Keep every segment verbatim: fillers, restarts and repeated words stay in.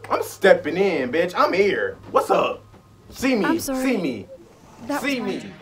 I'm stepping in, bitch. I'm here. What's up? See me. I'm sorry. See me. That See was me. my-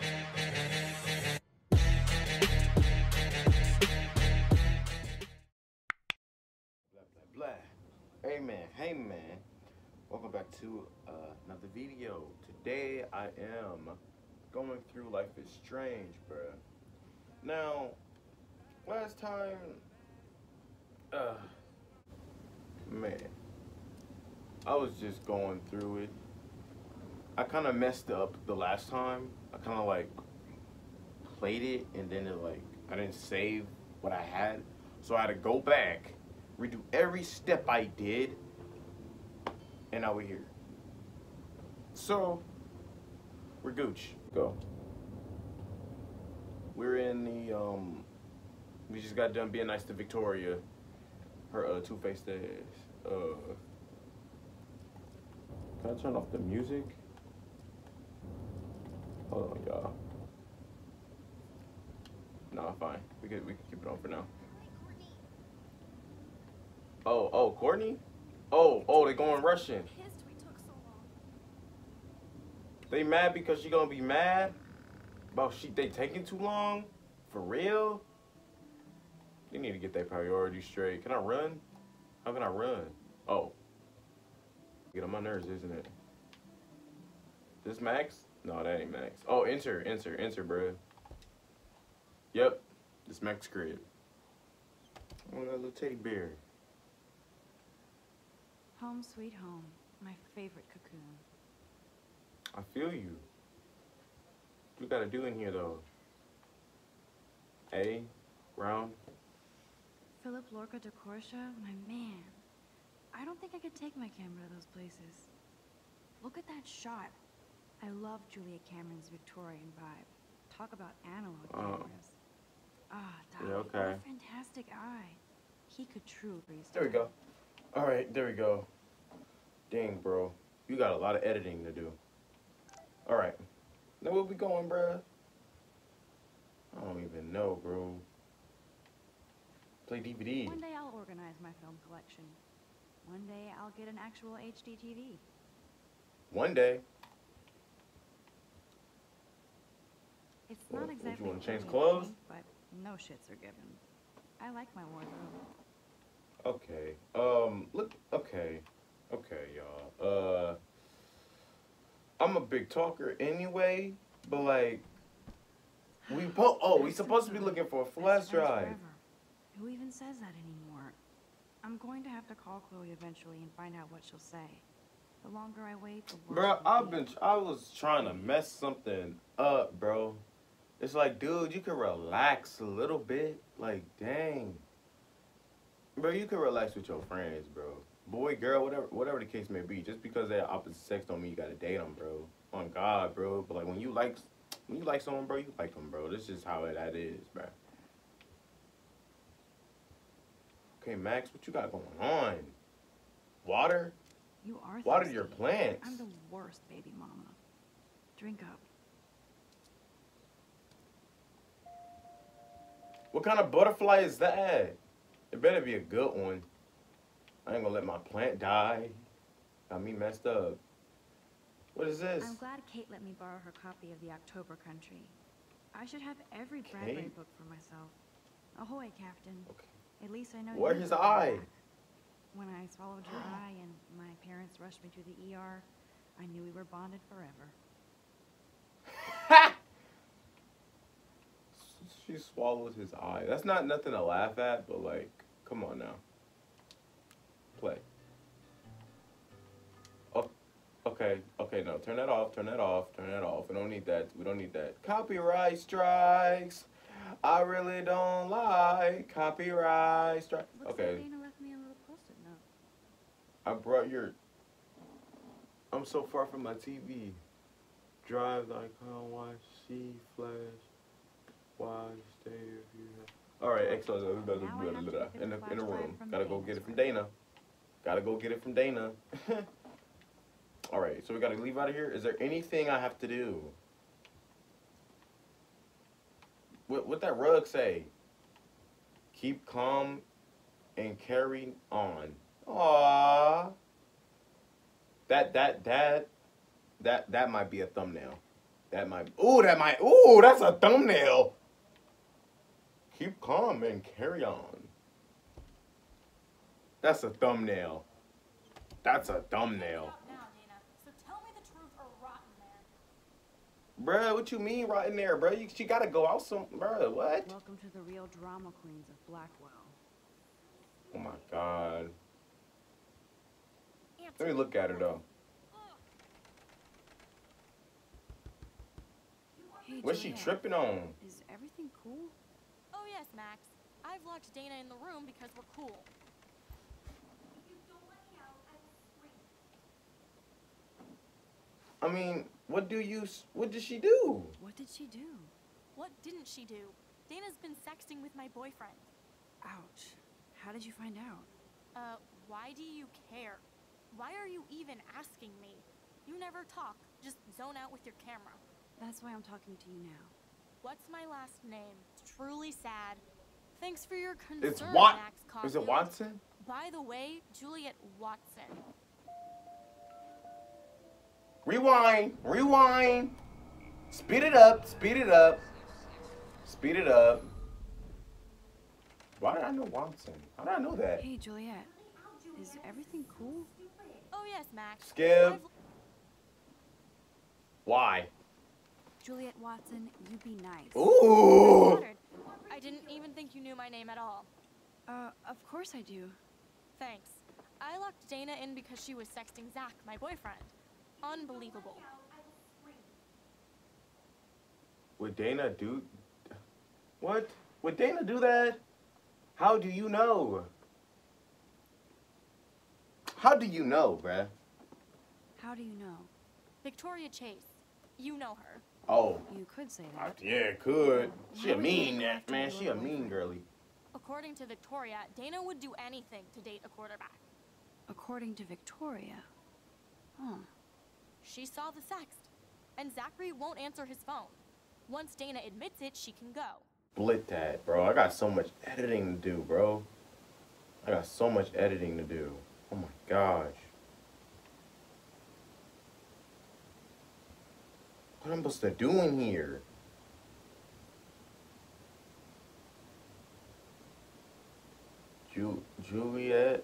Blah, blah, blah. Hey, man. Hey, man. Welcome back to uh, another video. Today, I am going through Life is Strange, bruh. Now, last time, uh, man, I was just going through it. I kind of messed up the last time. I kind of like played it and then it like, I didn't save what I had. So I had to go back, redo every step I did, and now we're here. So, we're Gooch. Go. We're in the, um, we just got done being nice to Victoria. Her uh, two-faced ass. Uh, can I turn off the music? Hold on, y'all. No, fine. We can we can keep it on for now. Oh, oh, Courtney? Oh, oh, they going Russian. They mad because she gonna be mad about she they taking too long? For real? They need to get their priorities straight. Can I run? How can I run? Oh. Get on my nerves, isn't it? This Max? No, that ain't Max. Oh, enter, enter, enter, bro. Yep, this Max crib. Oh, that little teddy bear. Home sweet home, my favorite cocoon. I feel you. What you gotta do in here, though? A, round. Philip Lorca de Corsia, my man. I don't think I could take my camera to those places. Look at that shot. I love Julia Cameron's Victorian vibe. Talk about analog Oh. cameras. Ah, Dolly, Yeah, what okay. a fantastic eye. He could truly. There we go. All right, there we go. Dang, bro. You got a lot of editing to do. All right. Now where we going, bruh? I don't even know, bro. Play D V D. One day I'll organize my film collection. One day I'll get an actual H D T V. One day. It's Well, not would you exactly wanna change big, clothes? but no shits are given. I like my wardrobe. Okay. Um, look, okay. Okay, y'all. Uh, I'm a big talker anyway, but like, we po- oh, we supposed to be looking for a flash Best friends drive. forever. Who even says that anymore? I'm going to have to call Chloe eventually and find out what she'll say. The longer I wait, the worse. Bro, it'll I've be. been, I was trying to mess something up, bro. It's like, dude, you can relax a little bit. Like, dang. Bro, you can relax with your friends, bro. Boy, girl, whatever whatever the case may be. Just because they're opposite sex don't mean you gotta date them, bro. On God, bro. But like, when you like, when you like someone, bro, you like them, bro. This is how that is, bro. Okay, Max, what you got going on? Water? You are Water thirsty. your plants. I'm the worst baby mama. Drink up. What kind of butterfly is that? It better be a good one. I ain't gonna let my plant die. Got me messed up. What is this? I'm glad Kate let me borrow her copy of the October Country. I should have every Bradbury Kate? book for myself. Ahoy, Captain. Okay. At least I know Where's you his will come eye? back. When I swallowed your eye and my parents rushed me to the E R, I knew we were bonded forever. She swallowed his eye. That's not nothing to laugh at, but like, come on now. Play. Oh, okay, okay, no, turn that off, turn that off, turn that off. We don't need that. We don't need that. Copyright strikes. I really don't like copyright strikes. Looks Okay. like Dana left me a little post-it note. I brought your. I'm so far from my T V. Drive like how watch, see, flash. Why stay if you have. All right, X O, Now I have to go get in the the in the flash room. drive from Gotta go Dana's get it from room. Dana. Gotta go get it from Dana. All right, so we gotta leave out of here. Is there anything I have to do? What what that rug say? Keep calm and carry on. Aww. That that that that that might be a thumbnail. That might. Ooh, that might. Ooh, that's a thumbnail. Keep calm and carry on. That's a thumbnail. That's a thumbnail. Now, Dana. So tell me the truth or rot in there. Bruh, what you mean right in there, bruh? You, she gotta go out some. Bruh, what? Welcome to the real drama queens of Blackwell. Oh my god. Answer. Let me look at her though. Hey, What's she Juliet, tripping on? Is everything cool? Oh, yes, Max. I've locked Dana in the room because we're cool. If you don't let me out, I will scream. I mean, what do you? What did she do? What did she do? What didn't she do? Dana's been sexting with my boyfriend. Ouch. How did you find out? Uh, why do you care? Why are you even asking me? You never talk. Just zone out with your camera. That's why I'm talking to you now. What's my last name? It's truly sad. Thanks for your concern, It's Wat. Max Is Caulfield. it Watson? By the way, Juliet Watson. Rewind. Rewind. Speed it up. Speed it up. Speed it up. Why did I know Watson? How did I know that? Hey, Juliet. Is everything cool? Oh yes, Max. Skip. I've- Why? Juliet Watson, you be nice. Ooh. Flattered. I didn't even think you knew my name at all. Uh, of course I do. Thanks. I locked Dana in because she was sexting Zach, my boyfriend. Unbelievable. Would Dana do? What? Would Dana do that? How do you know? How do you know, bruh? How do you know? Victoria Chase. You know her. Oh, You could say I, that. yeah, could. She a Why would mean Dana that have to man. do She a a mean boyfriend? girly. According to Victoria, Dana would do anything to date a quarterback. According to Victoria. Huh. She saw the sext. And Zachary won't answer his phone. Once Dana admits it, she can go. Split that, bro. I got so much editing to do, bro. I got so much editing to do. Oh my gosh. What am I supposed to do in here? Ju Juliet?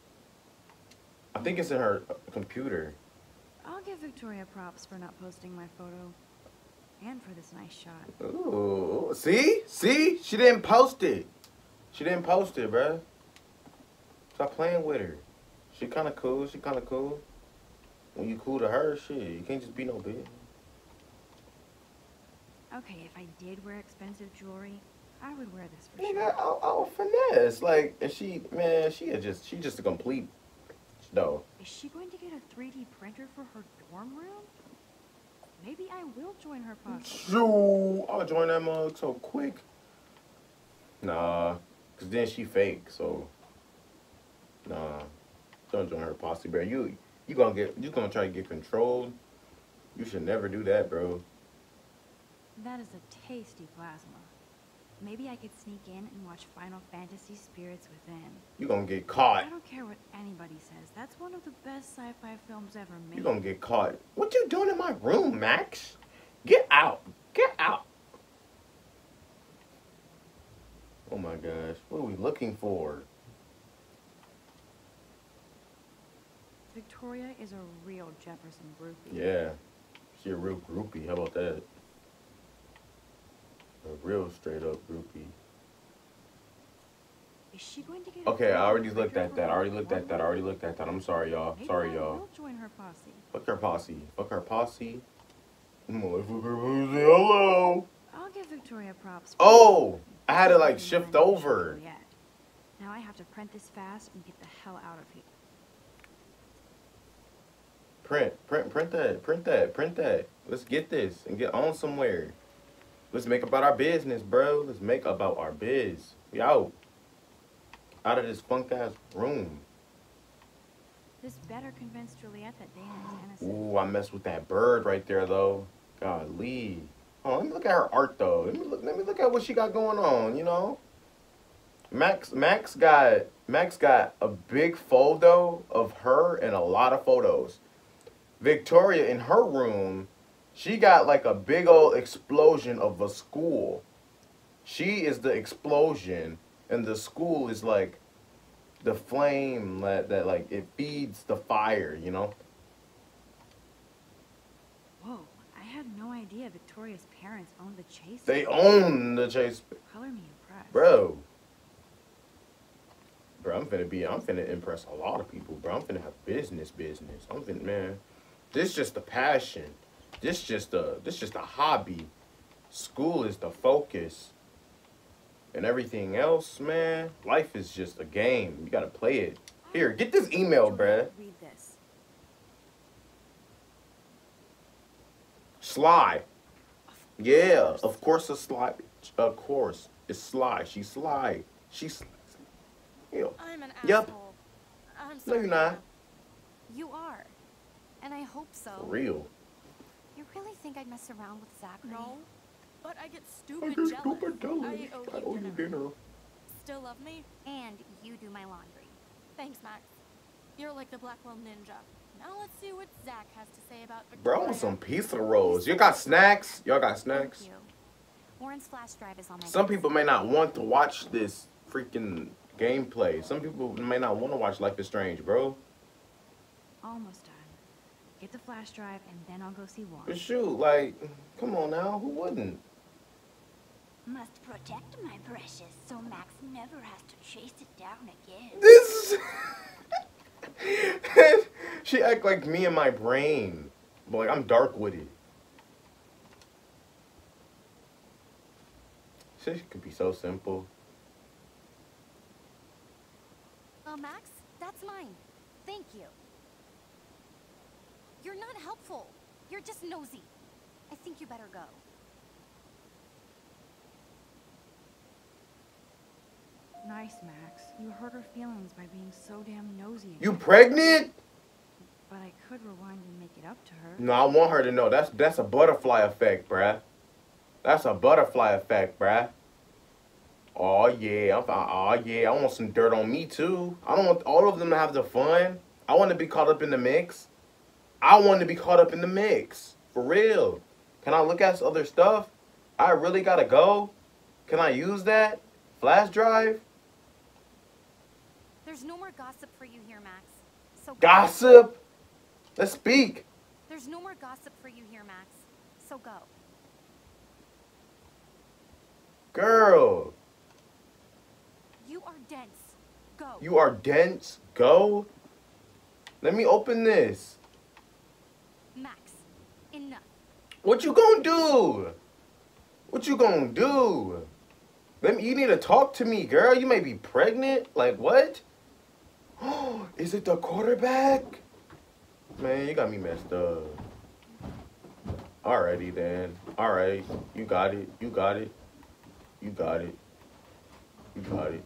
I think it's in her uh, computer. I'll give Victoria props for not posting my photo. And for this nice shot. Ooh, see? See? She didn't post it. She didn't post it, bruh. Stop playing with her. She kind of cool. She kind of cool. When you cool to her, shit, you can't just be no bitch. Okay, if I did wear expensive jewelry, I would wear this for Nigga, sure. I'll, I'll finesse. Like, and she, man, she is just, she just a complete, no. Is she going to get a three D printer for her dorm room? Maybe I will join her posse. Shoo, I'll join that mug so quick. Nah, cause then she fake, so. Nah, don't join her posse, bro. You, you gonna get, you gonna try to get controlled. You should never do that, bro. That is a tasty plasma. Maybe I could sneak in and watch Final Fantasy Spirits Within. You gonna get caught. I don't care what anybody says. That's one of the best sci-fi films ever made. You gonna get caught. What you doing in my room, Max? Get out. Get out. Oh my gosh. What are we looking for? Victoria is a real Jefferson groupie. Yeah. She a real groupie. How about that? A real straight up groupie. Is she going to get? Okay, I already a looked printer at for that. I her already looked dorm at that. I already room? looked at that. I'm sorry, y'all. Maybe Sorry, I y'all. will join her posse. Fuck her posse. Fuck her posse. Motherfucker, hello. I'll give Victoria props. for Oh, I had to this. like This is shift my over. Juliet. Now I have to print this fast and get the hell out of here. Print, print, print that, print that, print that. Let's get this and get on somewhere. Let's make about our business, bro. Let's make about our biz. We out. Out of this funk ass room. This better convince Juliet that Dana is innocent. Ooh, I messed with that bird right there though. Golly. Oh, let me look at her art though. Let me look. Let me look at what she got going on. You know. Max, Max got, Max got a big photo of her and a lot of photos. Victoria in her room, she got like a big old explosion of a school. She is the explosion, and the school is like the flame that, that like it feeds the fire, you know? Whoa, I had no idea Victoria's parents owned the Chase. They own the Chase. Color me impressed. Bro. Bro, I'm finna be, I'm finna impress a lot of people, bro. I'm finna have business, business. I'm finna, man. This just a passion. This just a, this just a hobby. School is the focus. And everything else, man, life is just a game. You gotta play it. Here, get this email, bruh. Read this. Sly. Yeah, of course it's Sly. Of course. It's Sly. She's Sly. She's yeah. I'm an Yep. asshole. I'm No, sorry. you're not. Anna. You are. And I hope so. For real. You really think I'd mess around with Zachary? No. But I get I stupid get jealous. stupid jealous. I owe I you owe you dinner. dinner. Still love me? And you do my laundry. Thanks, Max. You're like the Blackwell Ninja. Now let's see what Zach has to say about Bro, I Victoria. want some pizza rolls. You got snacks? Y'all got snacks? Thank you. Warren's flash drive is on my Some desk. people may not want to watch this freaking gameplay. Some people may not want to watch Life is Strange, bro. Almost done. Get the flash drive and then I'll go see Warren. But shoot, like, come on now, who wouldn't? Must protect my precious so Max never has to chase it down again. This she act like me in my brain. But like I'm dark witted. Shit could be so simple. Uh, Max, that's mine. Thank you. You're not helpful. You're just nosy. I think you better go. Nice, Max. You hurt her feelings by being so damn nosy. You pregnant? But I could rewind and make it up to her. No, I want her to know. That's that's a butterfly effect, bruh. That's a butterfly effect, bruh. Oh yeah, I'm oh yeah. I want some dirt on me too. I don't want all of them to have the fun. I want to be caught up in the mix. I want to be caught up in the mix. For real. Can I look at other stuff? I really gotta go. Can I use that flash drive? There's no more gossip for you here, Max. So go. Gossip. Let's speak. There's no more gossip for you here, Max. So go. Girl, You are dense. Go. you are dense. Go. Let me open this. Max, enough. What you gonna do? What you gonna do? Let me, you need to talk to me, girl. You may be pregnant. Like what? Oh, is it the quarterback? Man, you got me messed up. Alrighty then. Alright. You got it. You got it. You got it. You got it.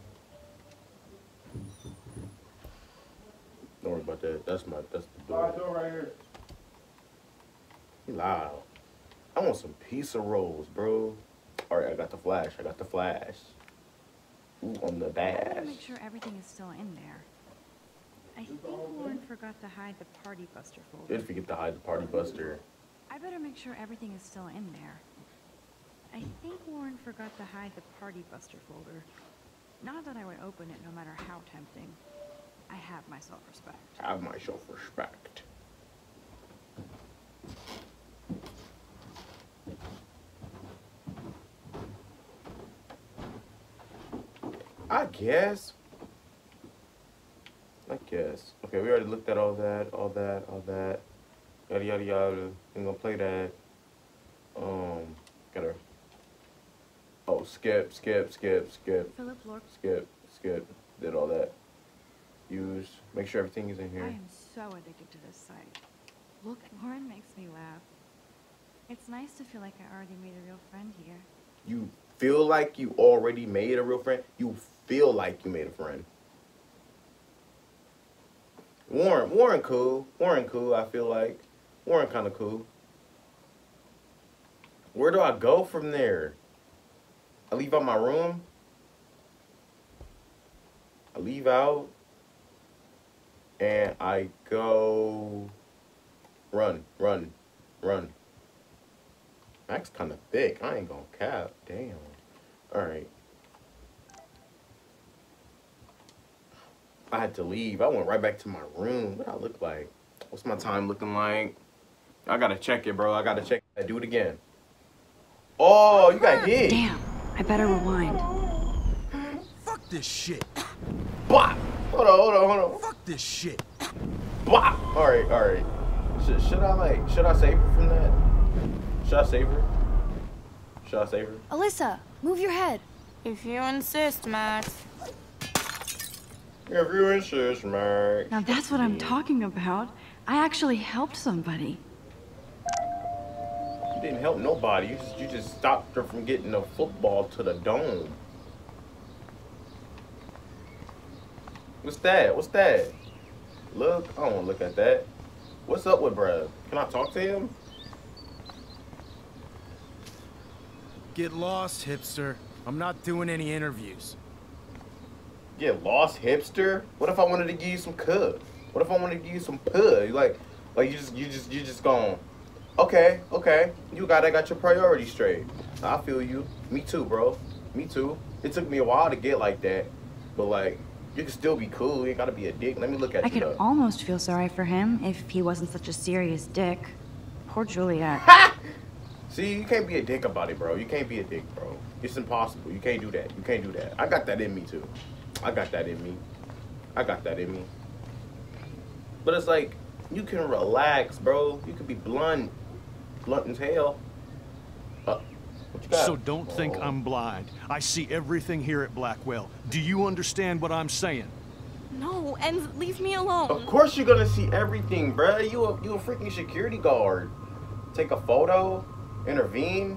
Don't worry about that. That's my that's the door. door right here. You loud. I want some pizza rolls, bro. Alright, I got the flash. I got the flash. Ooh, on the I better dash. make sure everything is still in there. I think Warren forgot to hide the Party Buster folder. Did forget to hide the party buster. I better make sure everything is still in there. I think Warren forgot to hide the Party Buster folder. Not that I would open it no matter how tempting. I have my self-respect. Have my self-respect. I guess. I guess. Okay, we already looked at all that, all that, all that. Yada yada yada. I'm gonna play that. Um, gotta. Oh, skip, skip, skip, skip, Philip Lork, skip, skip. Did all that. Use. Make sure everything is in I here. am so addicted to this site. Look, Warren makes me laugh. It's nice to feel like I already made a real friend here. You feel like you already made a real friend. You feel like you made a friend. Warren, Warren cool. Warren cool, I feel like. Warren kind of cool. Where do I go from there? I leave out my room. I leave out. And I go Run, run, run. Mac's kind of thick. I ain't gonna cap. Damn. Alright. I had to leave. I went right back to my room. What I look like? What's my time looking like? I gotta check it, bro. I gotta check it. Do it again. Oh, you got hit. Damn. I better rewind. Fuck this shit. Blah. Hold on, hold on, hold on. Fuck this shit. Blah. Alright, alright. Should, should I, like, should I save her from that? Should I save her? Should I save her? Alyssa, move your head. If you insist, Max. If you insist, Mark. Now that's what I'm talking about. I actually helped somebody. You didn't help nobody. You just, you just stopped her from getting a football to the dome. What's that? What's that? Look, I don't want to look at that. What's up with bruh? Can I talk to him? Get lost, hipster. I'm not doing any interviews. Get lost, hipster? What if I wanted to give you some cub? What if I wanted to give you some pud? Like, like you just, you just, you just gone. Okay, okay. You got, I got your priorities straight. I feel you. Me too, bro. Me too. It took me a while to get like that, but like, you can still be cool. You ain't gotta be a dick. Let me look at I you. could though. almost feel sorry for him if he wasn't such a serious dick. Poor Juliet. See, you can't be a dick about it, bro. You can't be a dick, bro. It's impossible. You can't do that. You can't do that. I got that in me too. I got that in me. I got that in me. But it's like, you can relax, bro. You can be blunt. Blunt as hell. Uh, what you got? So don't think Oh. I'm blind. I see everything here at Blackwell. Do you understand what I'm saying? No, and leave me alone. Of course you're gonna see everything, bruh. You a, you a freaking security guard. Take a photo. Intervene.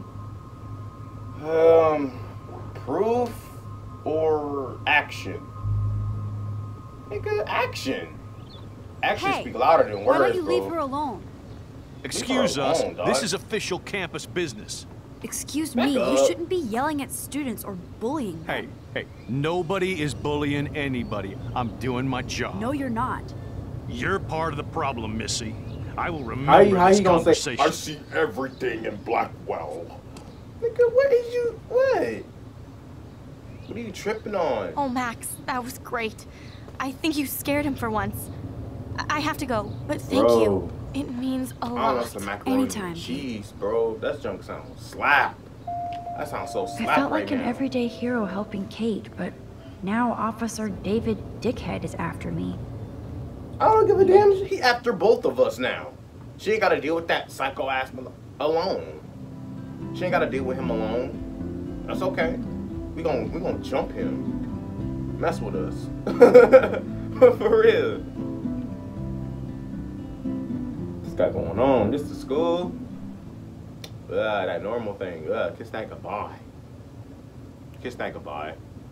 Um, proof or action? Nigga, action. Action Hey, speak louder than words, Why don't you bro. leave her alone? Excuse her us. alone, dog. This is official campus business. Excuse Back me, you up. shouldn't be yelling at students or bullying them. Hey, hey, nobody is bullying anybody. I'm doing my job. No, you're not. You're part of the problem, Missy. I will How remember you, how this you gonna say, conversation. I see everything in Blackwell? Nigga, what is you, what? What are you tripping on? Oh, Max, that was great. I think you scared him for once. I, I have to go, but thank Bro. you. It means a I lot. want some macaroni Anytime. and cheese, bro. That junk sounds slap. That sounds so slap I felt right like an now. everyday hero helping Kate, but now Officer David Dickhead is after me. I don't give a damn. He after both of us now. She ain't gotta deal with that psycho ass alone. She ain't gotta deal with him alone. That's okay. We gon' we gonna jump him. Mess with us. For real. What's got going on? This is school. Ah, that normal thing. Ah, kiss that goodbye. Kiss that goodbye.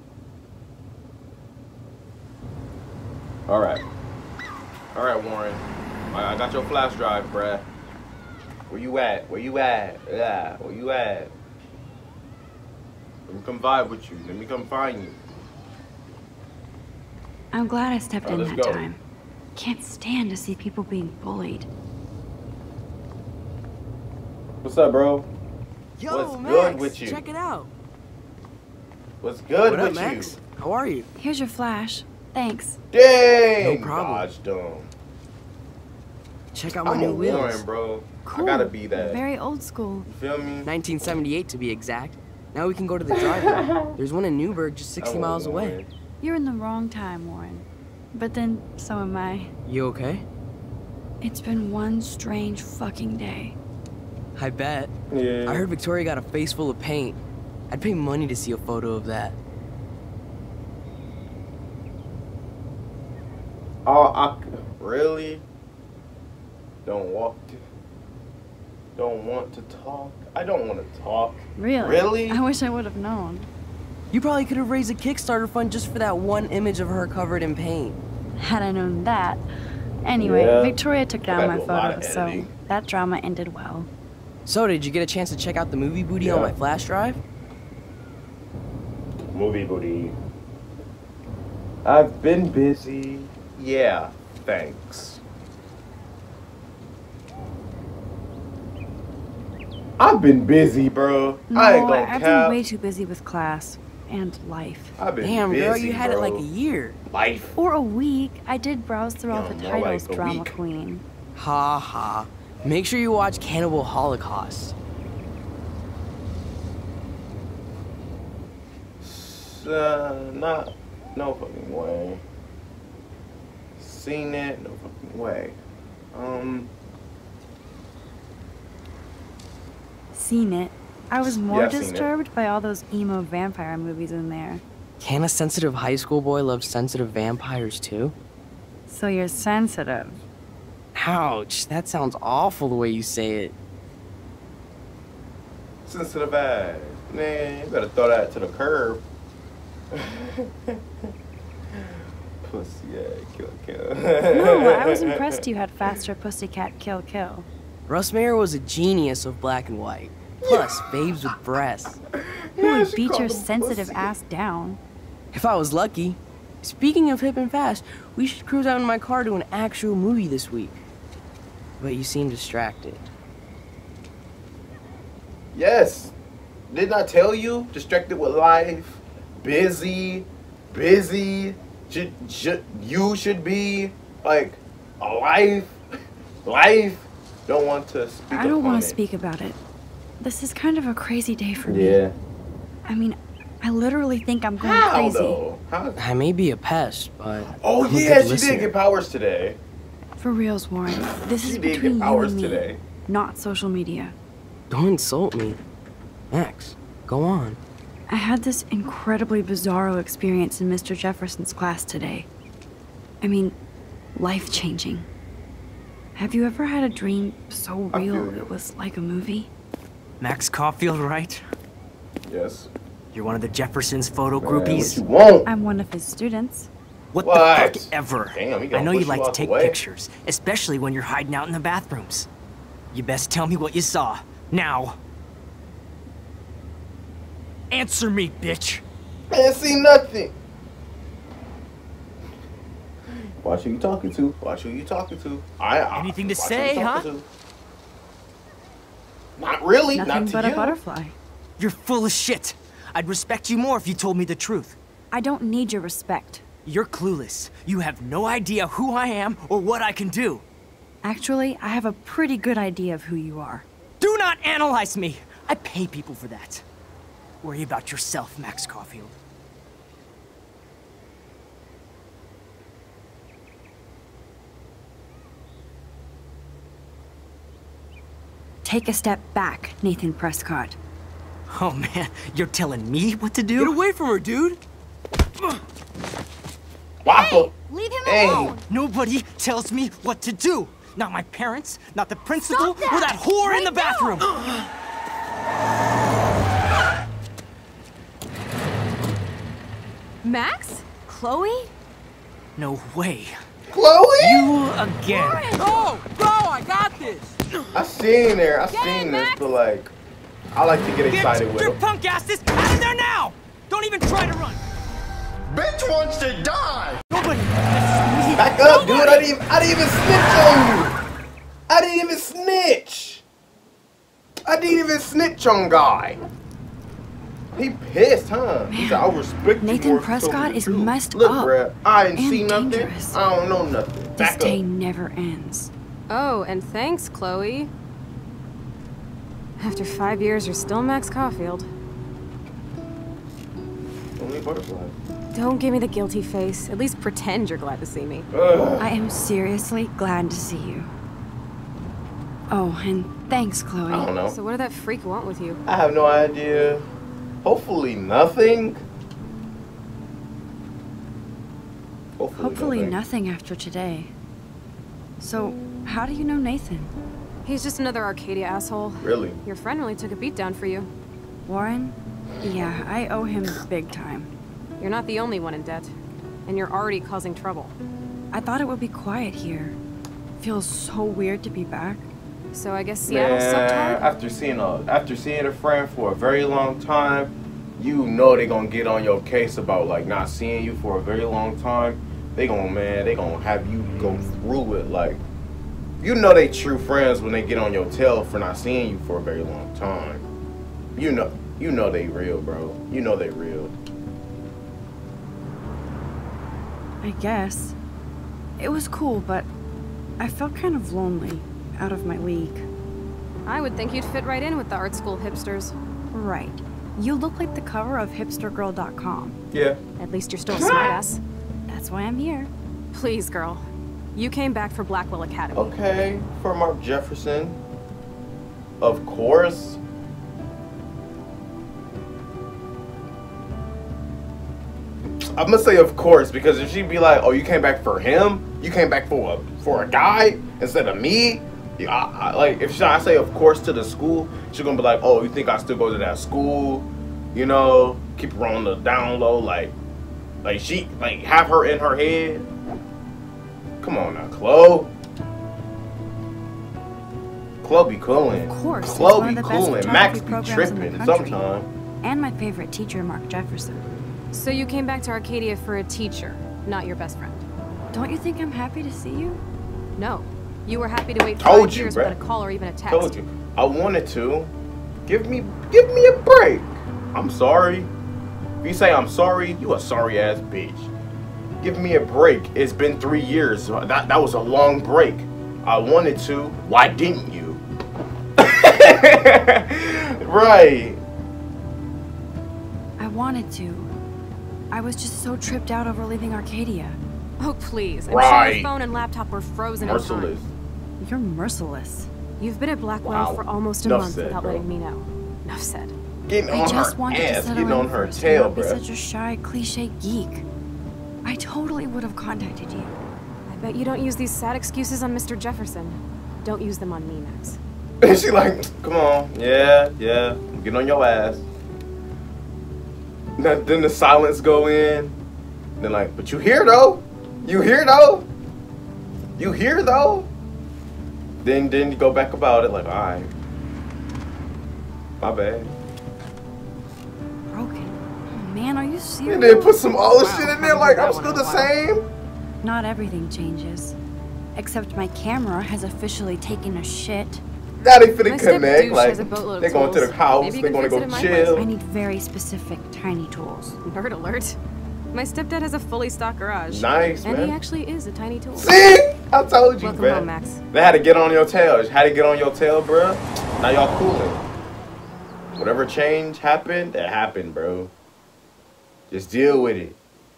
All right. All right, Warren. I, I got your flash drive, bruh. Where you at? Where you at? Yeah, where you at? Let me come vibe with you. Let me come find you. I'm glad I stepped Alright, in let's that go. time. Can't stand to see people being bullied. What's up, bro? Yo, What's Max, good with you? check it out. What's good What up, with Max? How are you? Here's your flash. Thanks. you? Dang! No problem. Dodge dome. Check out my I'm new a wheels. Warren, bro. Cool. I gotta be that. Very old school. You feel me? nineteen seventy-eight to be exact. Now we can go to the driveway. There's one in Newburgh just sixty I'm a miles away. Warren. You're in the wrong time, Warren. But then, so am I. You okay? It's been one strange fucking day. I bet. Yeah. I heard Victoria got a face full of paint. I'd pay money to see a photo of that. Oh, I c- really don't walk. To, don't want to talk. I don't want to talk. Really? Really? I wish I would have known. You probably could have raised a Kickstarter fund just for that one image of her covered in paint. Had I known that. Anyway, Yeah. Victoria took down I my do a lot photo, of so editing. that drama ended well. So, did you get a chance to check out the movie booty on Yeah. my flash drive? Movie booty. I've been busy. Yeah, thanks. I've been busy, bro. No, I ain't gonna I've cap. been way too busy with class and life. I've been Damn, busy, girl, you had bro. it like a year. Life. Or a week. I did browse through all Yeah, the more like titles, a drama week. queen. Ha ha. Make sure you watch Cannibal Holocaust. Uh, not, no fucking way. Seen it, no fucking way. Um, Seen it. I was more Yeah, I've seen it. disturbed by all those emo vampire movies in there. Can a sensitive high school boy love sensitive vampires too? So you're sensitive. Ouch, that sounds awful the way you say it. sensitive ass. Man, you better throw that to the curb. Pussy ass, kill, kill. No, I was impressed you had faster pussycat kill kill. Russ Meyer was a genius of black and white. Plus, babes with breasts. Who Yeah, would she beat called your him sensitive pussy. ass down? If I was lucky. Speaking of hip and fast, we should cruise out in my car to an actual movie this week. But you seem distracted. Yes. Didn't I tell you? Distracted with life. Busy. Busy. Should, should, you should be like a life. Life. Don't want to speak I don't upon want to it. speak about it. This is kind of a crazy day for me. Yeah. I mean, I literally think I'm going How crazy. though? How? I may be a pest, but Oh I'm a yeah, good she listener. did get powers today. For reals, Warren. This She is did get between you powers and me, today. not social media. Don't insult me. Max, go on. I had this incredibly bizarro experience in Mister Jefferson's class today. I mean, life-changing. Have you ever had a dream so I feel real you. it was like a movie? Max Caulfield, right? Yes. You're one of the Jefferson's photo Man, groupies? what you want? I'm one of his students. What, What? the fuck ever? Damn, he I gonna know push you you like to out the take way. pictures, especially when you're hiding out in the bathrooms. You best tell me what you saw. Now. Answer me, bitch. I ain't see nothing. Watch who you talking to. Watch who you talking to. I, I Anything to watch who you say, talking huh? to. Not really. Nothing not to but you. a butterfly. You're full of shit. I'd respect you more if you told me the truth. I don't need your respect. You're clueless. You have no idea who I am or what I can do. Actually, I have a pretty good idea of who you are. Do not analyze me. I pay people for that. Worry about yourself, Max Caulfield. Take a step back, Nathan Prescott. Oh man, you're telling me what to do? Get away from her, dude! Waffle. Leave him Hey. alone! Nobody tells me what to do. Not my parents, not the principal, Stop that! or that whore in the Right now! bathroom. Max? Chloe? No way. Chloe. You again. Go! Go! I got this! I seen there. I Get seen in, this, Max. but like, I like to get excited Get with your them. punk asses out of there now! Don't even try to run. Bitch wants to die! Nobody. This is me. Back up, dude. I didn't even, I didn't even snitch on you. I didn't even snitch. I didn't even snitch on guy. He pissed, huh? He said, I respect you Nathan more if you told me Prescott the is truth." messed Look, up bruh, I ain't and seen nothing. dangerous. I don't know nothing. This Back day up. never ends. Oh, and thanks, Chloe. After five years, you're still Max Caulfield. Only butterfly. Don't give me the guilty face. At least pretend you're glad to see me. Ugh. I am seriously glad to see you. Oh, and thanks, Chloe. I don't know. So what did that freak want with you? I have no idea. Hopefully nothing. Hopefully, Hopefully nothing. nothing after today. So, how do you know Nathan? He's just another Arcadia asshole. Really? Your friend really took a beat down for you. Warren? Yeah, I owe him big time. You're not the only one in debt. And you're already causing trouble. I thought it would be quiet here. Feels so weird to be back. So I guess Seattle's Man, sucked hard? after seeing a after seeing a friend for a very long time, you know they gonna get on your case about like not seeing you for a very long time. They gonna man, they gonna have you go through it like You know they true friends when they get on your tail for not seeing you for a very long time. You know, you know they real, bro. You know they real. I guess. It was cool, but I felt kind of lonely, out of my league. I would think you'd fit right in with the art school hipsters. Right. You look like the cover of hipster girl dot com. Yeah. At least you're still a smartass. That's why I'm here. Please, girl. You came back for Blackwell Academy. Okay, for Mark Jefferson. Of course. I'm gonna say of course, because if she'd be like, oh, you came back for him? You came back for a for a guy instead of me? Yeah, I, I, like, if she, I say of course to the school, she's gonna be like, oh, you think I still go to that school? You know, keep her on the down low, like, like she, like, have her in her head. Come on now, Chloe. Chloe be coolin'. Of course, it's Chloe one of be the best coolin'. Max photography be programs in the tripping country. sometimes. And my favorite teacher, Mark Jefferson. So you came back to Arcadia for a teacher, not your best friend. Don't you think I'm happy to see you? No. You were happy to wait Told five you, years bruh. without a call or even a text. Told you. I wanted to. Give me, give me a break. I'm sorry. If you say I'm sorry, you a sorry ass bitch. Give me a break. It's been three years. That that was a long break. I wanted to. Why didn't you? Right. I wanted to. I was just so tripped out over leaving Arcadia. Oh, please. I'm sure Right. your phone and laptop were frozen in Merciless. time. You're merciless. You've been at Blackwell Wow. for almost a Enough month said, without bro. letting me know. Enough said. Getting I on just her wanted to ass. settle Getting in on her first tail, and not bruh. be such a shy, cliche geek. I totally would have contacted you. I bet you don't use these sad excuses on Mister Jefferson. Don't use them on me, Max. And she like, come on, yeah, yeah, get on your ass. Then then the silence go in. Then like, but you here though? You here though? You here though? Then then you go back about it like, all right, my bad. Broken. Oh, man, are you serious? And then put some other Wow, shit in there haven't like heard I'm that still one in the a while. same. Not everything changes. Except my camera has officially taken a shit. Now they finna My step connect. douche Like has a boatload of they going to the tools. house. Maybe you They can gonna fix go it at my chill. I need very specific tiny tools. Nerd alert. My stepdad has a fully stocked garage. Nice, And man. he actually is a tiny tool. See? I told you, Welcome man. home, Max. They had to get on your tail. Had to get on your tail, bro. Now y'all cooling. Whatever change happened, it happened, bro. Just deal with it.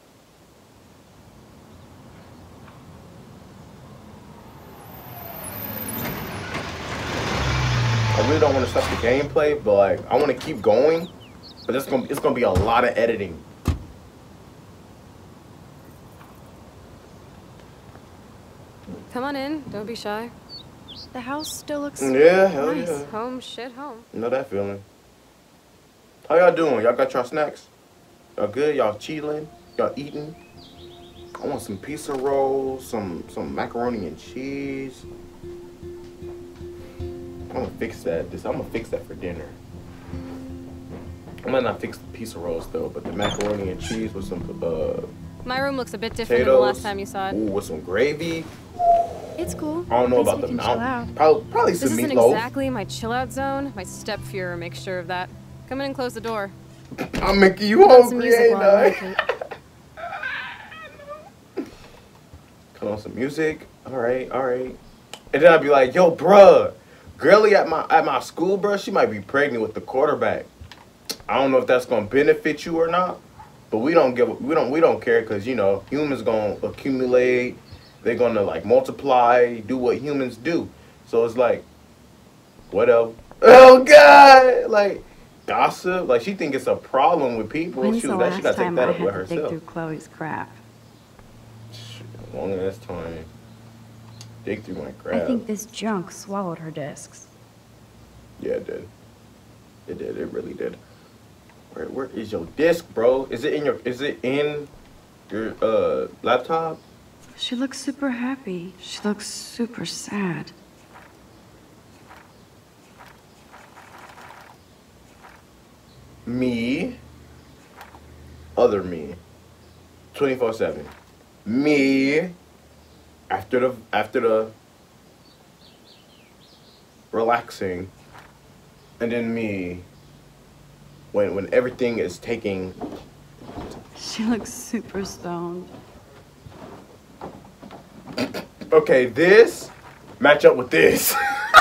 I really don't want to stop the gameplay, but like I want to keep going. But it's gonna it's gonna be a lot of editing. Come on in. Don't be shy. The house still looks Yeah, hell nice. yeah. Home, shit, home. You know that feeling. How y'all doing? Y'all got y'all snacks? Y'all good? Y'all chilling? Y'all eating? I want some pizza rolls, some some macaroni and cheese. I'm gonna fix that. This I'm gonna fix that for dinner. I might not fix the pizza rolls though, but the macaroni and cheese with some uh My room looks a bit different than the potatoes. last time you saw it. Ooh, with some gravy. It's cool. I don't know At least about we the can chill mount. out. Probably, probably This some isn't meatloaf. exactly my chill out zone. My step-fuhrer makes sure of that. Come in and close the door. I'm making you Put on some hungry, music ain't while I'm I? making- Put on some music. All right, all right. And then I'd be like, yo, bruh, girlie at my at my school, bruh, she might be pregnant with the quarterback. I don't know if that's gonna benefit you or not, but we don't give we don't we don't care because you know humans gonna accumulate. They're gonna like multiply, do what humans do. So it's like, what else? Oh God, like gossip. Like she think it's a problem with people. When's Shoot, the that she last gotta take time that I up with had to dig herself. through Chloe's crap? Long as time. Dig through my crap. I think this junk swallowed her discs. Yeah, it did. It did. It really did. Where Where is your disc, bro? Is it in your? Is it in your uh laptop? She looks super happy. She looks super sad. Me. Other me. twenty-four seven. Me. After the after the relaxing, and then me when when everything is taking. She looks super stoned. Okay, this match up with this.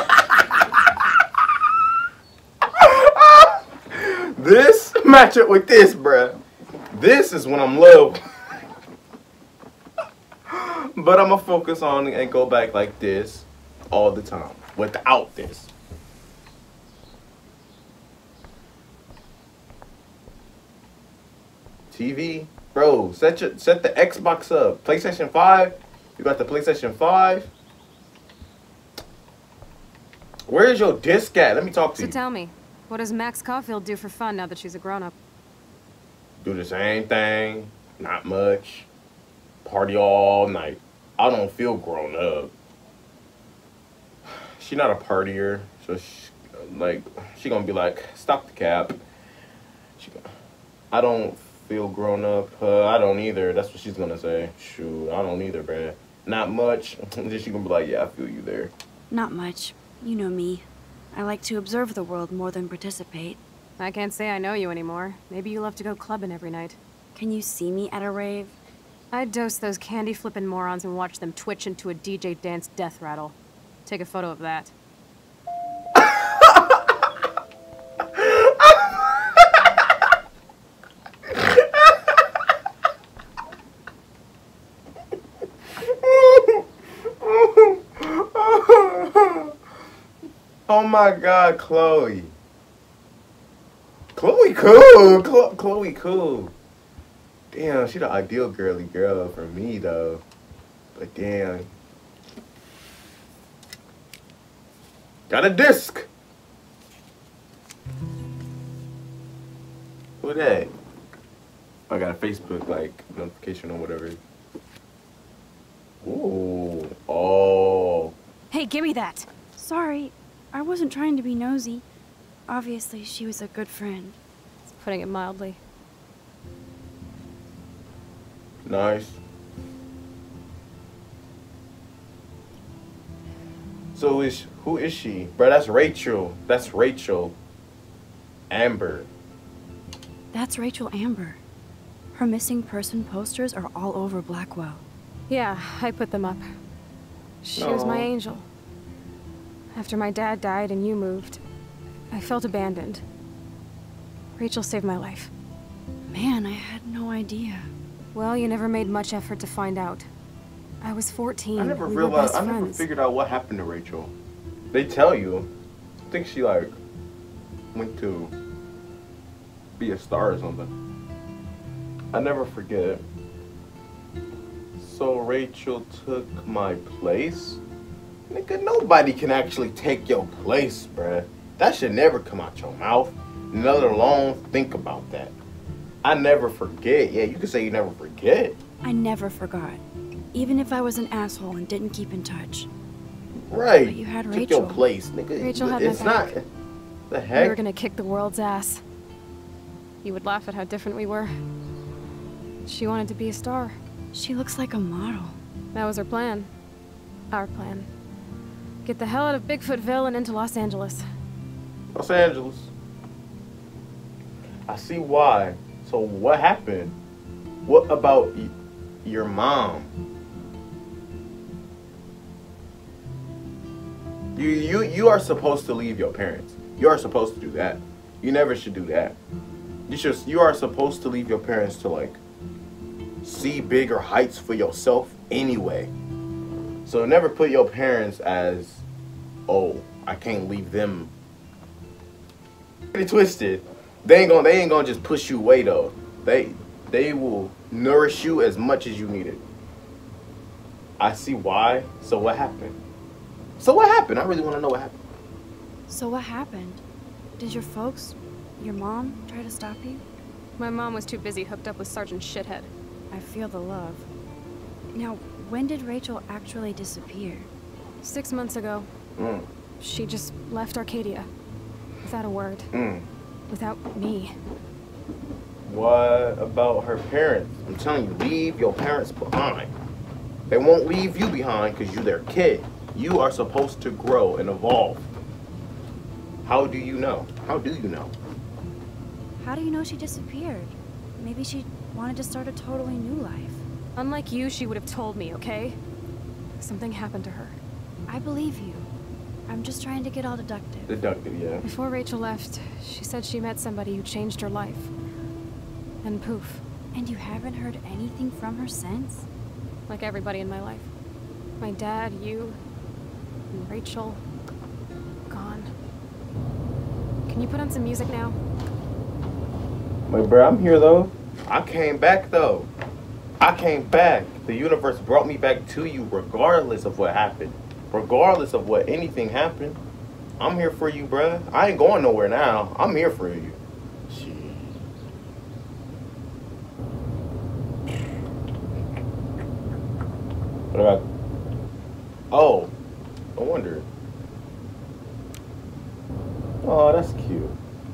This match up with this, bruh. This is when I'm low. But I'm gonna focus on and go back like this all the time without this. T V, bro, set your set the Xbox up. PlayStation five. You got the PlayStation five. Where's your disc at? Let me talk to So you. tell me, what does Max Caulfield do for fun now that she's a grown-up? Do the same thing, not much. Party all night. I don't feel grown up. She not a partier, so she, like she gonna be like, stop the cap. She, I don't feel grown up. Uh, I don't either. That's what she's gonna say. Shoot, I don't either, bruh. Not much. Then she gonna be like, yeah, I feel you there. Not much. You know me. I like to observe the world more than participate. I can't say I know you anymore. Maybe you love to go clubbing every night. Can you see me at a rave? I'd dose those candy-flipping morons and watch them twitch into a D J dance death rattle. Take a photo of that. Oh my God, Chloe. Chloe cool. Chlo Chloe cool. Damn, she the ideal girly girl for me though. But damn. Got a disc. Who that? I got a Facebook like notification or whatever. Ooh. Oh. Hey, give me that! Sorry, I wasn't trying to be nosy. Obviously, she was a good friend. Putting it mildly. Nice. So is who is she? Bro, that's Rachel. That's Rachel. Amber. That's Rachel Amber. Her missing person posters are all over Blackwell. Yeah, I put them up. She was my Aw. angel. After my dad died and you moved, I felt abandoned. Rachel saved my life. Man, I had no idea. Well, you never made much effort to find out. I was fourteen. I never we were realized. best I never friends. figured out what happened to Rachel. They tell you. I think she like went to be a star or something. I never forget. So Rachel took my place? Nigga, nobody can actually take your place, bruh. That should never come out your mouth. Let alone think about that. I never forget. Yeah, you can say you never forget. I never forgot. Even if I was an asshole and didn't keep in touch. Right. But you had Took Rachel. your place, nigga. Rachel had my it's back. not. The We heck? were gonna kick the world's ass. You would laugh at how different we were. She wanted to be a star. She looks like a model. That was her plan. Our plan. Get the hell out of Bigfootville and into Los Angeles. Los Angeles. I see why. So what happened? What about y your mom? You you you are supposed to leave your parents. You are supposed to do that. You never should do that. You should. You are supposed to leave your parents to like see bigger heights for yourself anyway. So never put your parents as, oh, I can't leave them. Get it twisted. They ain't gonna they ain't gonna just push you away though. They they will nourish you as much as you need it. I see why. So what happened? So what happened? I really want to know what happened. So what happened? Did your folks, your mom, try to stop you? My mom was too busy hooked up with Sergeant Shithead. I feel the love. Now, when did Rachel actually disappear? Six months ago, Mm, she just left Arcadia. Without a word. mm. Without me. What about her parents? I'm telling you, leave your parents behind. They won't leave you behind because you're their kid. You are supposed to grow and evolve. How do you know? How do you know? How do you know she disappeared? Maybe she wanted to start a totally new life. Unlike you, she would have told me, okay? Something happened to her. I believe you. I'm just trying to get all deductive. Deductive, yeah. Before Rachel left, she said she met somebody who changed her life. And poof. And you haven't heard anything from her since? Like everybody in my life. My dad, you, and Rachel. Gone. Can you put on some music now? Wait, bro, I'm here though. I came back though. I came back. The universe brought me back to you regardless of what happened. Regardless of what anything happened. I'm here for you, bruh. I ain't going nowhere now. I'm here for you. Shit. What about... Oh. I wonder. Oh, that's cute.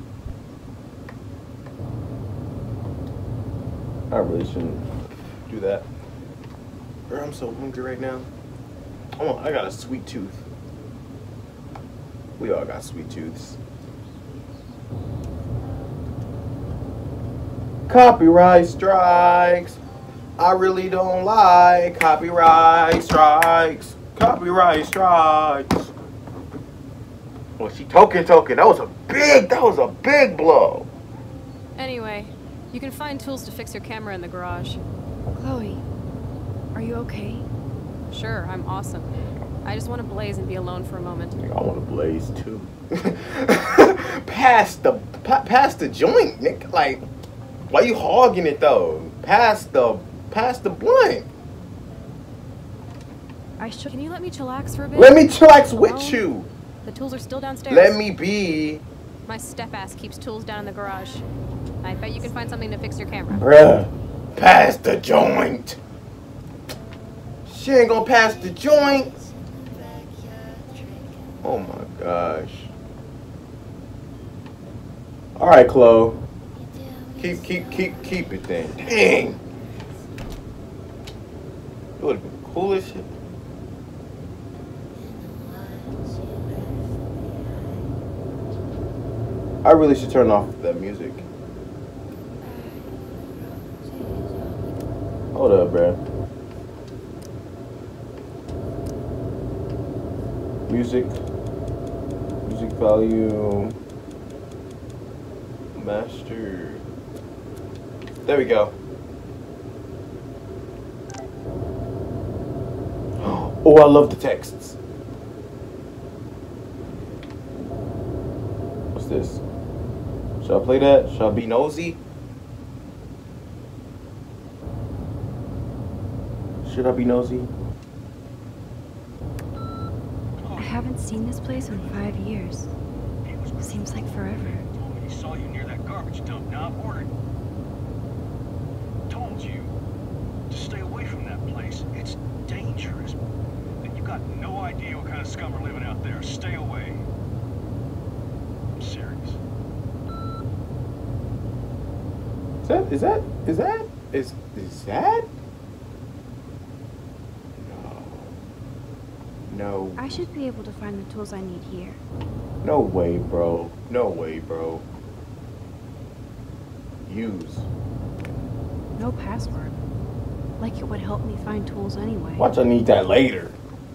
I really shouldn't do that. Bro, I'm so hungry right now. Oh, I got a sweet tooth. We all got sweet tooths. Copyright strikes. I really don't like copyright strikes. Copyright strikes. Well, she token token. That was a big, that was a big blow. Anyway, you can find tools to fix your camera in the garage. Chloe, are you okay? Sure, I'm awesome. I just want to blaze and be alone for a moment. I want to blaze too. Pass the pa pass the joint, Nick. Like, why you hogging it though? Pass the pass the blunt. I should. Can you let me chillax for a bit? Let me chillax with Alone? you. The tools are still downstairs. Let me be. My step-ass keeps tools down in the garage. I bet you can find something to fix your camera. Bruh, pass the joint. She ain't gonna pass the joint. Oh my gosh. All right, Chloe. Keep, keep, keep, keep it then. Dang. It would have been cool as shit. I really should turn off that music. Hold up, bruh. Music. Music volume. Master. There we go. Oh, I love the texts. What's this? Should I play that? Should I be nosy? Should I be nosy? I haven't seen this place in five years. Seems like forever. He saw you near that garbage dump. Now I've ordered. Told you to stay away from that place. It's dangerous. And you got no idea what kind of scum are living out there. Stay away. I'm serious. Is that, is that, is that, is, is that? No. No. I should be able to find the tools I need here. No way, bro. No way, bro. Use. No password. Like it would help me find tools anyway. Watch, I need that later.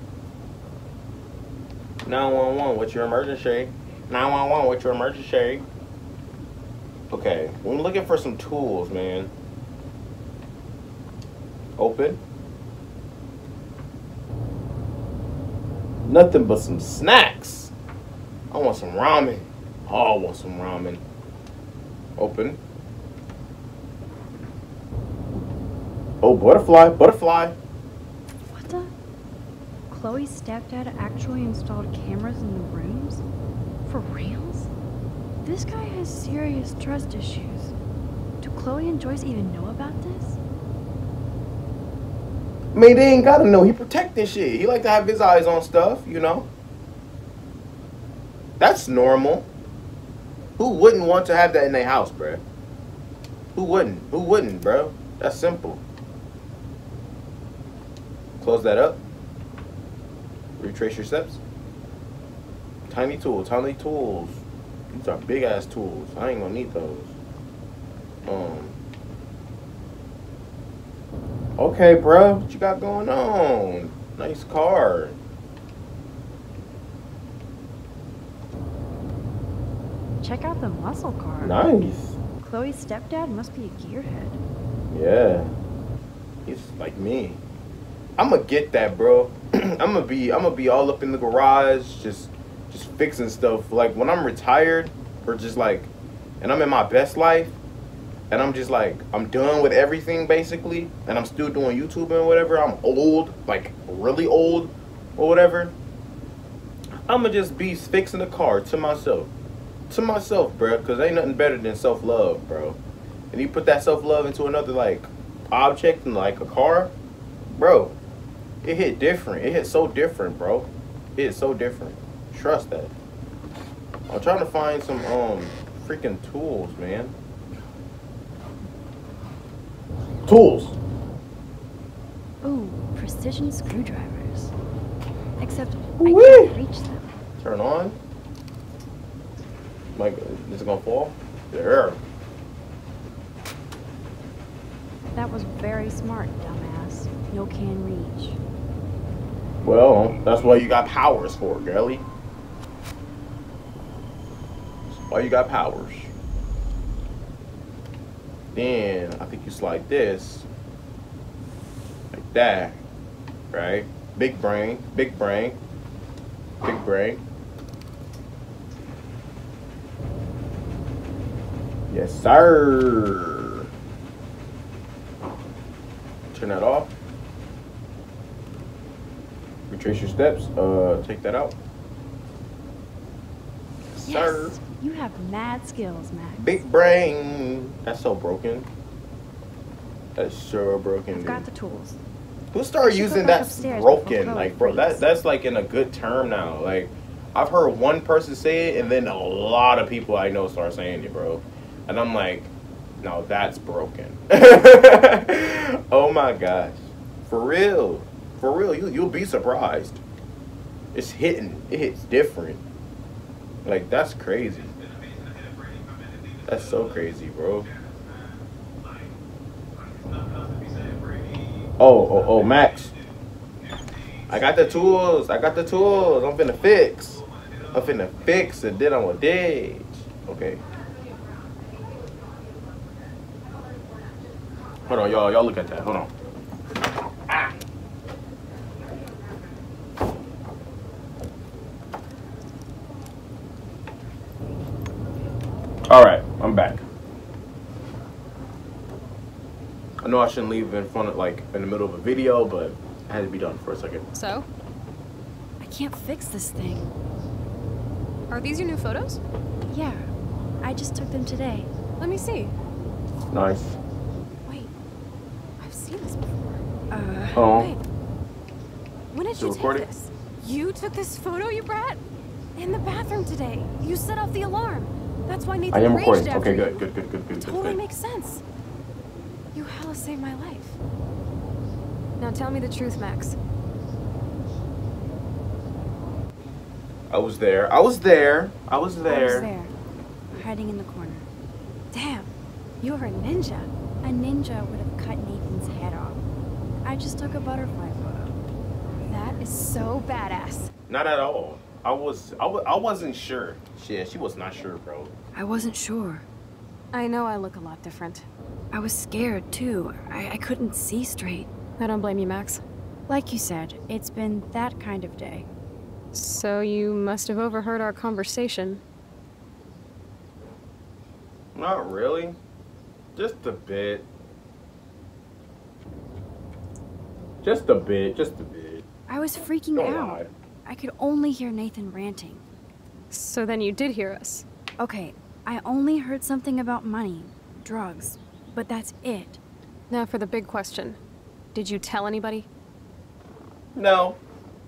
nine one one, what's your emergency? nine one one, what's your emergency? Okay, we're looking for some tools, man. Open. Nothing but some snacks. I want some ramen. Oh, I want some ramen. Open. Oh, butterfly, butterfly. What the? Chloe's stepdad actually installed cameras in the rooms? For reals? This guy has serious trust issues. Do Chloe and Joyce even know about this? I mean, they ain't gotta know. He protecting shit. He like to have his eyes on stuff, you know? That's normal. Who wouldn't want to have that in their house, bruh? Who wouldn't? Who wouldn't, bro? That's simple. Close that up. Retrace your steps. Tiny tool, tiny tools. These are big ass tools. I ain't gonna need those. Um. Okay, bro. What you got going on? Nice car. Check out the muscle car. Nice. Chloe's stepdad must be a gearhead. Yeah. He's like me. I'm gonna get that, bro. I'm gonna be I'm gonna be all up in the garage just just fixing stuff. Like when I'm retired or just like and I'm in my best life and I'm just like I'm done with everything basically and I'm still doing YouTube and whatever. I'm old, like really old or whatever. I'm gonna just be fixing the car to myself. To myself, bro, because ain't nothing better than self-love, bro. And you put that self-love into another, like, object, and like a car, bro, it hit different. It hit so different, bro. It hit so different. Trust that. I'm trying to find some, um, freaking tools, man. Tools! Ooh, precision screwdrivers. Except Wee! I can't reach them. Turn on. Like, is it gonna fall? There. That was very smart, dumbass. No can reach. Well, that's why you got powers for, girlie. That's why you got powers. Then, I think you slide this. Like that. Right? Big brain. Big brain. Big brain. Yes, sir. Turn that off. Retrace your steps. Uh, take that out. Yes, yes, sir. You have mad skills, Max. Big brain. That's so broken. That's so broken. I've dude. got the tools. Who started using that broken? Like, bro, that freeze. that's like in a good term now. Like, I've heard one person say it, and then a lot of people I know start saying it, bro. And I'm like, no, that's broken. Oh my gosh. For real. For real. You, you'll be surprised. It's hitting. It hits different. Like, that's crazy. That's so crazy, bro. Oh, oh, oh, Max. I got the tools. I got the tools. I'm finna fix. I'm finna fix and then I'm gonna ditch. Okay. Hold on, y'all. Y'all look at that. Hold on. Ah. All right, I'm back. I know I shouldn't leave in front of, like, in the middle of a video, but it had to be done for a second. So? I can't fix this thing. Are these your new photos? Yeah, I just took them today. Let me see. Nice. Wait, I've seen this before. Uh, Oh. Wait, when did Still you take recording? this? You took this photo, you brat? In the bathroom today. You set off the alarm. That's why Nathan I am raged recording. after Okay, you. good, good, good, good, good, It good, totally good. makes sense. You hella saved my life. Now tell me the truth, Max. I was there. I was there. I was there. I was there, hiding in the corner. Damn, you're a ninja. A ninja would have cut Nathan's head off. I just took a butterfly photo. That is so badass. Not at all. I was. I, w I wasn't sure. Shit, she was not sure, bro. I wasn't sure. I know I look a lot different. I was scared, too. I, I couldn't see straight. I don't blame you, Max. Like you said, it's been that kind of day. So you must have overheard our conversation. Not really. Just a bit. Just a bit. Just a bit. I was freaking Don't out. lie. I could only hear Nathan ranting. So then you did hear us. Okay, I only heard something about money, drugs, but that's it. Now for the big question. Did you tell anybody? No.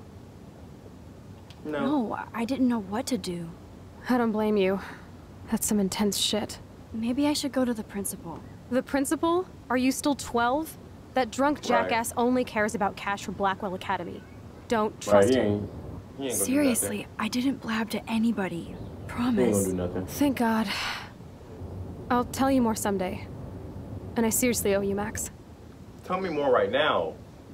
No. No, I didn't know what to do. I don't blame you. That's some intense shit. Maybe I should go to the principal. The principal? Are you still twelve? That drunk jackass Right. only cares about cash for Blackwell Academy. Don't Right, trust he him. ain't, he ain't gonna do Seriously, nothing. I didn't blab to anybody. promise. gonna do nothing. Thank God. I'll tell you more someday. And I seriously owe you, Max. Tell me more right now.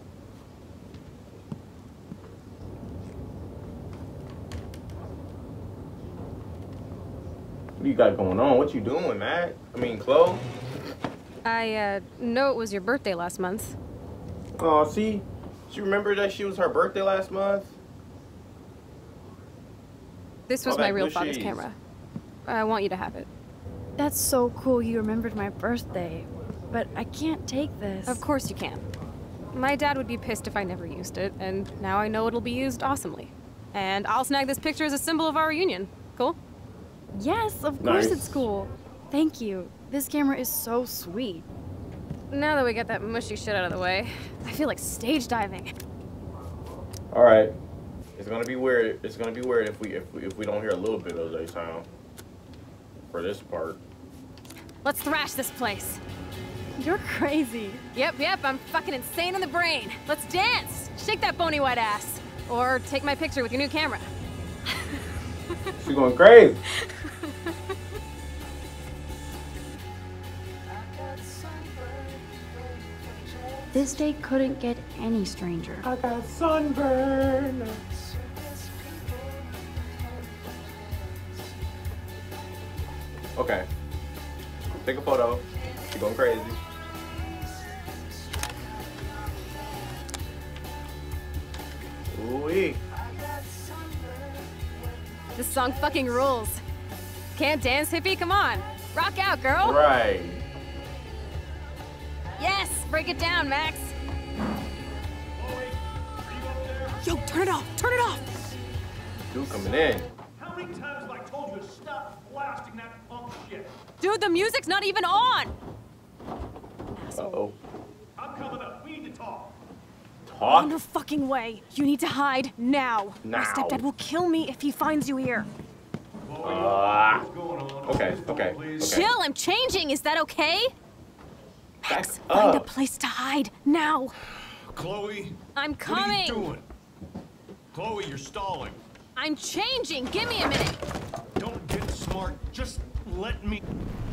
What you got going on? What you doing, Matt? I mean, Chloe? I, uh, know it was your birthday last month. Oh, see? She remembered that she was her birthday last month? This was All my that real good father's cheese. camera. I want you to have it. That's so cool you remembered my birthday. But I can't take this. Of course you can. My dad would be pissed if I never used it, and now I know it'll be used awesomely. And I'll snag this picture as a symbol of our reunion. Cool? Yes, of course Nice. it's cool. Thank you. This camera is so sweet. Now that we got that mushy shit out of the way, I feel like stage diving. All right. It's gonna be weird. It's gonna be weird if we if we, if we don't hear a little bit of the sound for this part. Let's thrash this place. You're crazy. Yep, yep, I'm fucking insane in the brain. Let's dance! Shake that bony white ass. Or take my picture with your new camera. She's going crazy. This day couldn't get any stranger. I got sunburn. Okay. Take a photo. She's going crazy. Ooh-wee. This song fucking rules. Can't dance, hippie? Come on. Rock out, girl. Right. Yes, break it down, Max. Yo, turn it off. Turn it off. Dude coming in. How many times have I told you to stop blasting that punk shit? Dude, the music's not even on. Uh-oh. I'm coming up. We need to talk. Talk? No fucking way. You need to hide now. Now. My stepdad will kill me if he finds you here. Uh, okay, okay, okay. Chill, I'm changing. Is that okay? Back Max, find a up. place to hide now. Chloe, I'm what are coming. you doing? Chloe, you're stalling. I'm changing. Give me a minute. Don't get smart. Just let me.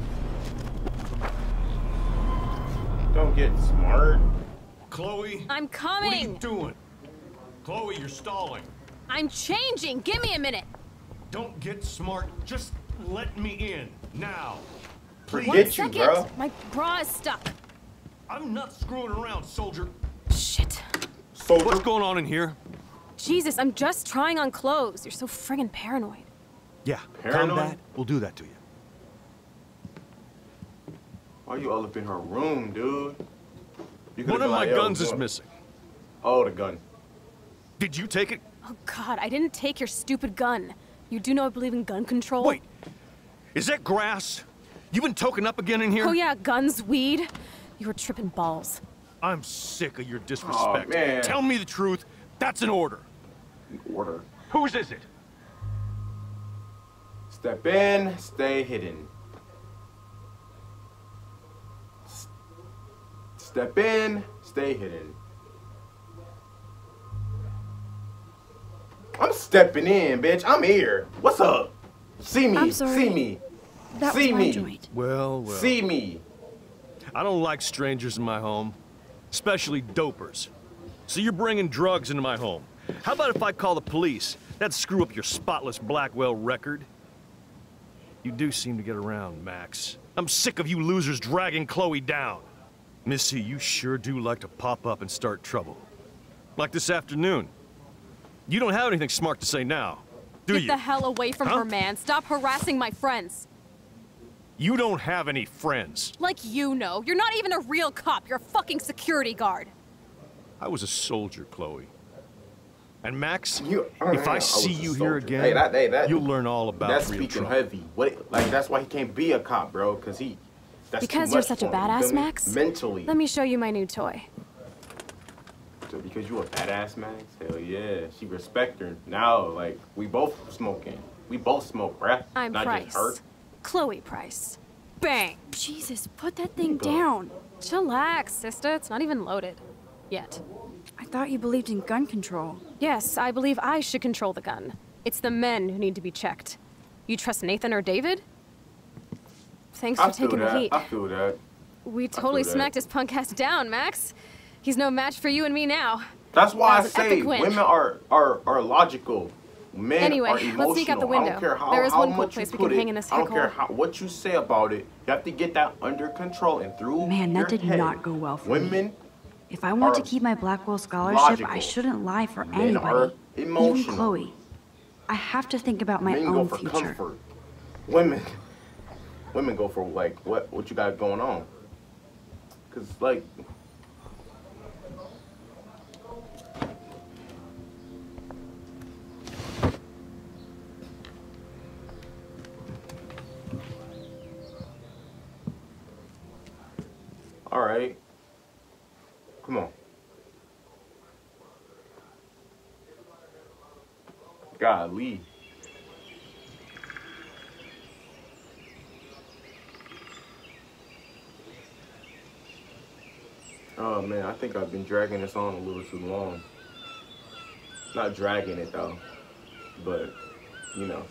Don't get smart. Chloe, I'm what are you coming. doing? Chloe, you're stalling. I'm changing. Give me a minute. Don't get smart. Just let me in now. Please. Forget you, Second. bro. My bra is stuck. I'm not screwing around, soldier. Shit. Soldier. What's going on in here? Jesus, I'm just trying on clothes. You're so friggin' paranoid. Yeah, Paranoid? combat will do that to you. Why you all up in her room, dude? You One could've of been my like, yo, guns is what's up? missing. Oh, the gun. Did you take it? Oh God, I didn't take your stupid gun. You do know I believe in gun control? Wait, is that grass? You been token up again in here? Oh yeah, guns, weed. You were tripping balls. I'm sick of your disrespect. Oh, man. Tell me the truth. That's an order. Order. Whose is it? Step in, stay hidden. S- Step in, stay hidden. I'm stepping in, bitch. I'm here. What's up? See me. I'm sorry. See me. That See was my me. joint. Well, well. See me. I don't like strangers in my home, especially dopers. So you're bringing drugs into my home. How about if I call the police? That'd screw up your spotless Blackwell record. You do seem to get around, Max. I'm sick of you losers dragging Chloe down. Missy, you sure do like to pop up and start trouble. Like this afternoon. You don't have anything smart to say now, do Get you? the hell away from Huh? her, man. Stop harassing my friends. You don't have any friends. Like you know. You're not even a real cop. You're a fucking security guard. I was a soldier, Chloe. And Max, You- if I I was see a you soldier. here again, Hey, that- hey, that- you'll learn all about That's real speaking trouble. heavy. What? Like that's why he can't be a cop, bro. Cause he. That's Because too you're much such a for him, you badass, feel me? Max? Mentally. Let me show you my new toy. So because you a badass, Max? Hell yeah. She respect her. Now, like, we both smoking. We both smoke, bruh. I'm Not Price. just her. Chloe Price. Bang! Jesus, put that thing Go. down. Chillax, sister. It's not even loaded. Yet. I thought you believed in gun control. Yes, I believe I should control the gun. It's the men who need to be checked. You trust Nathan or David? Thanks I for feel taking the that. heat. I feel that. We totally that. smacked his punk ass down, Max. He's no match for you and me now. That's why That I was an say epic win. women are, are, are logical. Men Anyway, are let's emotional. sneak out the I window. don't care how, There is how one cool much place you we put can it. hang in this I don't hick care hole. how, what you say about it. You have to get that under control and through Man, that your did head. not go well for Women me. If I want are to keep my Blackwell scholarship, logical. I shouldn't lie for Men anybody. are emotional. Even Chloe. I have to think about my Men own go for future. comfort. Women, women go for like what what you got going on. Cause like. All right. Come on. Golly. Oh man, I think I've been dragging this on a little too long. Not dragging it though, but you know.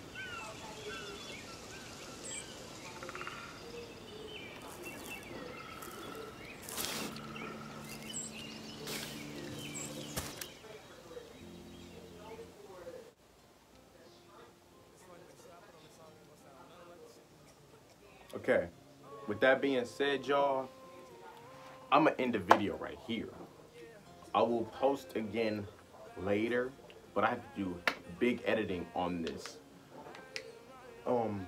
Okay, with that being said, y'all, I'm gonna end the video right here. I will post again later, but I have to do big editing on this. Um,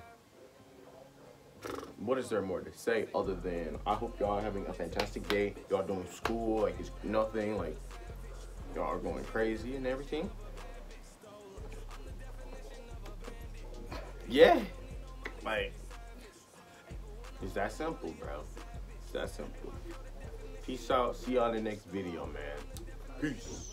what is there more to say other than I hope y'all are having a fantastic day. Y'all doing school like it's nothing, like y'all are going crazy and everything. Yeah, like. It's that simple, bro. It's that simple. Peace out. See y'all in the next video, man. Peace.